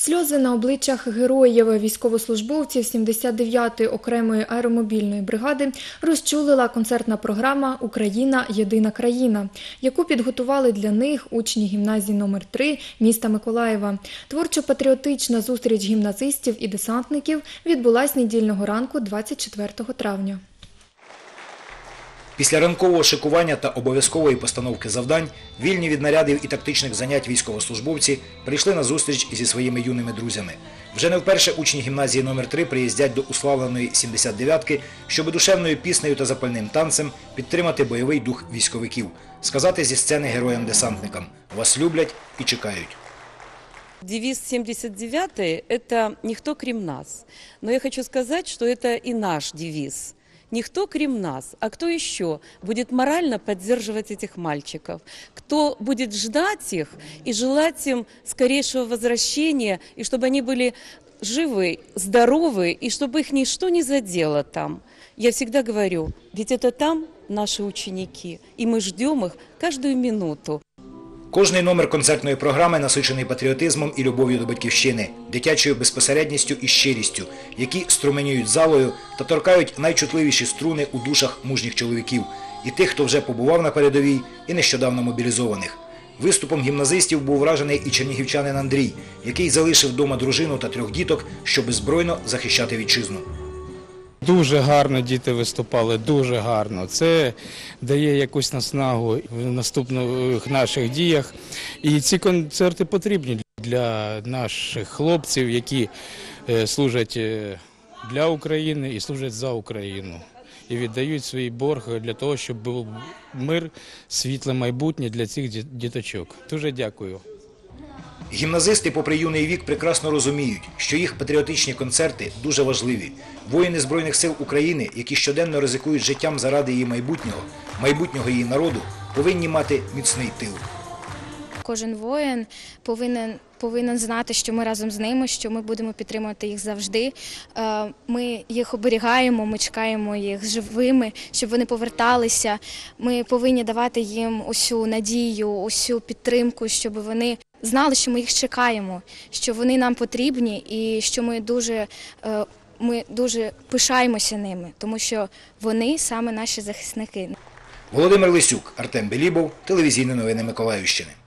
Сльози на обличчях героїв, військовослужбовців 79-ї окремої аеромобільної бригади розчулила концертна програма «Україна – єдина країна», яку підготували для них учні гімназії номер 3 міста Миколаєва. Творчо-патріотична зустріч гімназистів і десантників відбулась недільного ранку 24 травня. Після ранкового шикування та обов'язкової постановки завдань, вільні від нарядів і тактичних занять військовослужбовці прийшли на зустріч зі своїми юними друзями. Вже не вперше учні гімназії номер 3 приїздять до уславленої 79-ки, щоб душевною піснею та запальним танцем підтримати бойовий дух військовиків, сказати зі сцени героям-десантникам «Вас люблять і чекають». Девиз 79-й – это «Никто крім нас». Но я хочу сказать, что это и наш девиз. Никто крім нас, а кто еще будет морально поддерживать этих мальчиков? Кто будет ждать их и желать им скорейшего возвращения, и чтобы они были живы, здоровы, и чтобы их ничто не задело там? Я всегда говорю, ведь это там наши ученики, и мы ждем их каждую минуту. Кожний номер концертної програми насичений патріотизмом і любов'ю до батьківщини, дитячою безпосередністю і щирістю, які струменюють залою та торкають найчутливіші струни у душах мужніх чоловіків і тих, хто вже побував на передовій, і нещодавно мобілізованих. Виступом гімназистів був вражений і чернігівчанин Андрій, який залишив вдома дружину та 3 діток, щоб беззбройно захищати вітчизну. Дуже гарно діти виступали, дуже гарно. Це дає якусь наснагу в наступних наших діях. І ці концерти потрібні для наших хлопців, які служать для України і служать за Україну. І віддають свій борг для того, щоб був мир, світле майбутнє для цих діточок. Дуже дякую. Гімназисти, попри юний вік, прекрасно розуміють, що їх патріотичні концерти дуже важливі. Воїни Збройних сил України, які щоденно ризикують життям заради її майбутнього її народу, повинні мати міцний тил. Кожен воїн повинен знати, що ми разом з ними, що ми будемо підтримувати їх завжди. Ми їх оберігаємо, ми чекаємо їх живими, щоб вони поверталися. Ми повинні давати їм усю надію, усю підтримку, щоб вони знали, що ми їх чекаємо, що вони нам потрібні і що ми дуже пишаємося ними, тому що вони саме наші захисники. Володимир Лисюк, Артем Белібов, телевізійні новини Миколаївщини.